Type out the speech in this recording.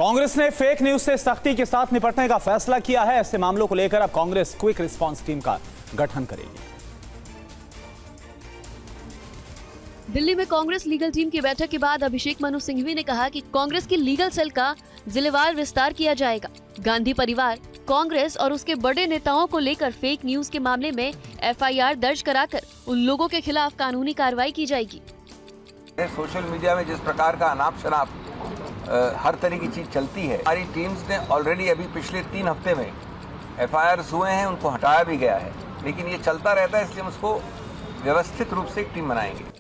कांग्रेस ने fake news से सख्ती के साथ निपटने का फैसला किया है। ऐसे मामलों को लेकर अब कांग्रेस क्विक रिस्पांस टीम का गठन करेगी। दिल्ली में कांग्रेस लीगल टीम की बैठक के बाद अभिषेक मनु सिंघवी ने कहा कि कांग्रेस की लीगल सेल का जिलेवार विस्तार किया जाएगा। गांधी परिवार, कांग्रेस और उसके बड़े नेताओं को लेकर फेक न्यूज के मामले में एफआईआर दर्ज कराकर उन लोगों के खिलाफ कानूनी कार्रवाई की जाएगी। सोशल मीडिया में जिस प्रकार का अनाप शनाप हर तरह की चीज चलती है, हमारी टीम्स ने ऑलरेडी अभी पिछले 3 हफ्ते में एफआईआर्स हुए हैं, उनको हटाया भी गया है, लेकिन ये चलता रहता है, इसलिए हम उसको व्यवस्थित रूप से एक टीम बनाएंगे।